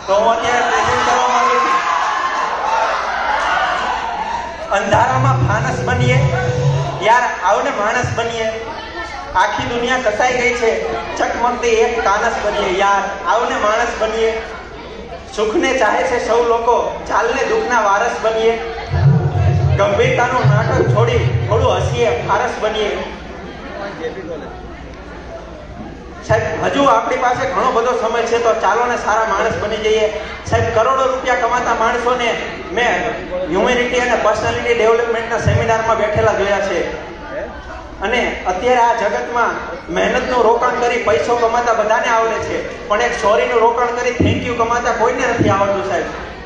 તો હું અત્યારે પ્રેઝન્ટ કરવા માંગુ છું. અંધારામાં ફાનસ બનીએ યાર, આવને માણસ બનીએ. આખી દુનિયા કસાઈ ગઈ છે, ચકમકતી એક કાનસ બનીએ યાર, આવને માણસ બનીએ. સુખને ચાહે છે સૌ લોકો, ચાલને દુઃખના વારસ બનીએ. ગંભીરતાનું નાટક છોડી થોડું હસીએ, ફારસ બનીએ. સાહેબ હજુ આપણી પાસે ઘણો બધો સમય છે, તો ચાલો ને સારા માણસ બની જઈએ. સાહેબ કરોડો રૂપિયા કમાતા માણસોને મેં હ્યુમેનિટી અને પર્સનાલિટી ડેવલપમેન્ટના સેમિનારમાં બેઠેલા જોયા છે. અને અત્યારે આ જગતમાં મહેનતનું રોકાણ કરી પૈસો કમાતા બધાને આવડે છે, પણ એક સોરીનું રોકાણ કરી થેન્ક યુ કમાતા કોઈને નથી આવડતું સાહેબ.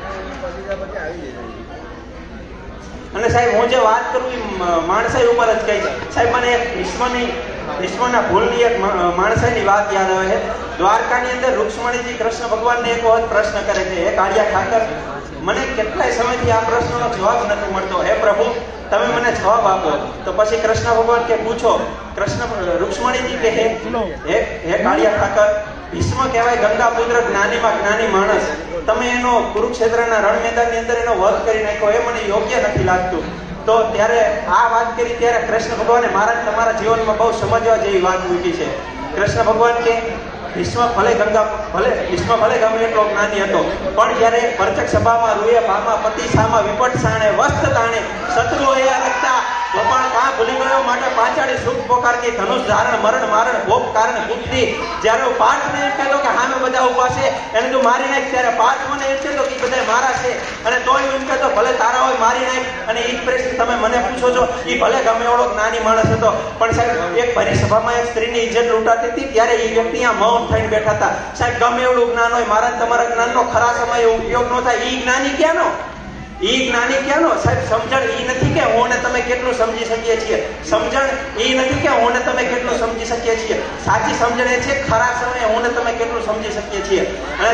અને સાહેબ હું જે વાત કરું એ માણસાઈ ઉપર જ કહી સાહેબ. મને એક વિશ્વના ભૂલની એક માણસાઈની વાત યાદ આવે છે. દ્વારકાની અંદર રૂક્ષ્મણીજી કૃષ્ણ ભગવાનને એક વખત પ્રશ્ન કરે છે, હે કાળિયા ઠાકર, મને કેટલાય સમયથી આ પ્રશ્નનો જવાબ નથી મળતો, હે પ્રભુ તમે મને જવાબ આપો. તો પછી કૃષ્ણ ભગવાન કે પૂછો. રૂક્ષ્મણીજી કે હે કાળિયા ઠાકર, ભીષ્મ કહેવાય ગંગા પુત્ર, જ્ઞાનીમાં જ્ઞાની માણસ, તમે એનો કુરુક્ષેત્રના રણ મેદાનની અંદર એનો વધ કરી નાખ્યો, એ મને યોગ્ય નથી લાગતું. તો ત્યારે આ વાત કરી ત્યારે કૃષ્ણ ભગવાને મહારાજ તમારા જીવનમાં બહુ સમજવા જેવી વાત મૂકી છે. કૃષ્ણ ભગવાન કે ભીષ્મ ભલે ગમે એટલો જ્ઞાની હતો, પણ જ્યારે પરચક સભામાં રૂએ ભામાં પતિ સામા વિપટ સાણે વસ્ત તાણે શત્રુઓ એ લગતા ભગવાન કાં ભૂલી ગયો, માટે પાંચાળી સુખ પોકારકી ધનુષ ધારણ મરણ મારણ ભોગ કારણ બુદ્ધિ. જ્યારે હું પાર્થને એમ કહેતો કે હામે બધા ઉભા છે એને તું મારી નાખ, ત્યારે પાર્થ મને એમ કહેતો કે બધા મારા છે, અને તોય એમ કહેતો ભલે તારા હોય મારી નાખ. અને એ પ્રશ્ન તમે મને પૂછો છો, એ ભલે ગમે એવડો જ્ઞાની માણસ હતો, પણ સાહેબ એક ભરી સભામાં એક સ્ત્રીની ઇજ્જત લૂંટાતી હતી, ત્યારે એ વ્યક્તિ આ મૌન થઈને બેઠા હતા. સાહેબ ગમે એવડું જ્ઞાન હોય, મારા તમારા જ્ઞાનનો ખરા સમયે ઉપયોગ ન થાય, એ જ્ઞાની ક્યાંનો? સાહેબ સમજણ એ નથી કે હું ને તમે કેટલું સમજી શકીએ છીએ, સમજણ એ નથી કે હું ને તમે કેટલું સમજી શકીએ છીએ. સાચી સમજણ એ છે ખરા સમયે હું ને તમે કેટલું સમજી શકીએ છીએ.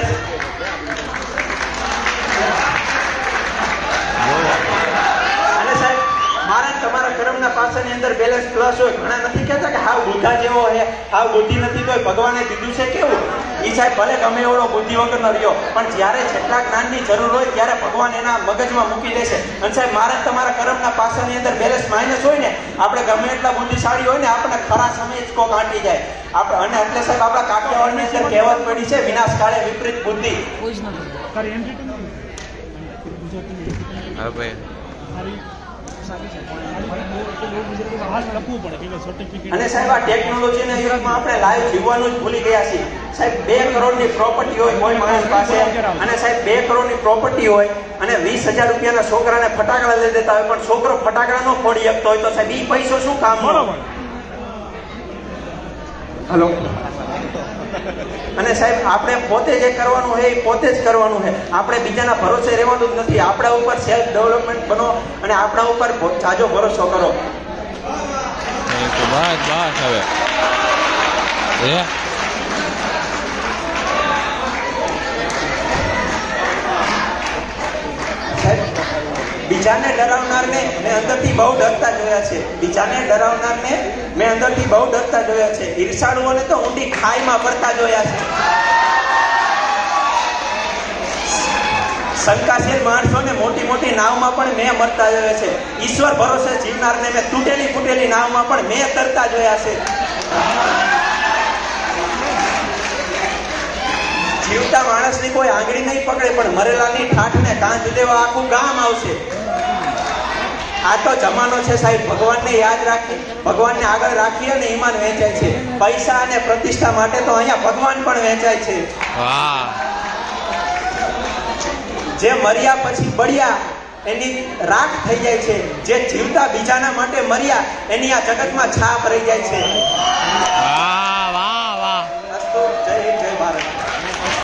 અને સાહેબ મારા તમારા કર્મના પાસાની અંદર બેલેન્સ પ્લસ હોય. ઘણા નથી કહેતા કે હાવ બુદ્ધા જેવો હે, હાવ બુદ્ધિ નથી, તો ભગવાને કીધું છે કેવું, એ સાહેબ ભલે ગમે એવડો બુદ્ધિ વગરનો રહ્યો, પણ જ્યારે જેટલા જ્ઞાનની જરૂર હોય ત્યારે ભગવાન એના મગજમાં મૂકી દેશે. અને સાહેબ મારા તમારા કર્મના પાસાની અંદર બેલેન્સ માઇનસ હોય ને, આપણે ગમે એટલા બુદ્ધિશાળી હોય ને, આપણને ખરા સમયે જ કોક આંટી જાય આપણે. અને એટલે સાહેબ આપણા કાઠિયાવાડની અંદર કહેવત પડી છે, વિનાશ કાળે વિપરીત બુદ્ધિ. અને સાહેબ આ ટેકનોલોજીના યુગમાં આપણે લાઈવ જીવવાનું જ ભૂલી ગયા છીએ. સાહેબ 2 કરોડની પ્રોપર્ટી હોય કોઈ માણસ પાસે, અને સાહેબ 2 કરોડની પ્રોપર્ટી હોય અને 20,000 રૂપિયાના છોકરાને ફટાકડા લઈ દેતા હોય, પણ છોકરો ફટાકડા નો ફોડી શકતો હોય, તો સાહેબ એ પૈસો શું કામનો? હલો. અને સાહેબ આપણે પોતે જે કરવાનું હોય એ પોતે જ કરવાનું છે. આપણે બીજાના ભરોસે રહેવાનું જ નથી. આપણા ઉપર સેલ્ફ ડેવલપમેન્ટ બનો અને આપણા ઉપર જાજો ભરોસો કરો. બીજાને ડરાવનારને મેં અંદરથી બહુ ડરતા જોયા છે. ઈર્ષાળુઓને તો ઊંડી ખાઈમાં પડતા જોયા છે. શંકાશીલ માણસોને મોટી મોટી નાવમાં પણ મેં મરતા જોયા છે. ઈશ્વર ભરોસે જીવનારને મેં તૂટેલી ફૂટેલી નાવમાં પણ મેં તરતા જોયા છે. જીવતા માણસની કોઈ આંગળી નહીં પકડે, પણ મરેલાની ઠાઠને કાંચ દેવા આખું ગામ આવશે. આ તો જમાનો છે સાહેબ. ભગવાનને યાદ રાખી, ભગવાનને આગળ રાખી અને ઈમાન વેચાય છે. પૈસા અને પ્રતિષ્ઠા માટે તો અહીંયા ભગવાન પણ વેચાય છે. જે મર્યા પછી બળ્યા એની રાખ થઈ જાય છે. જે જીવતા બીજાના માટે મર્યા એની આ જગતમાં છાપ રહી જાય છે.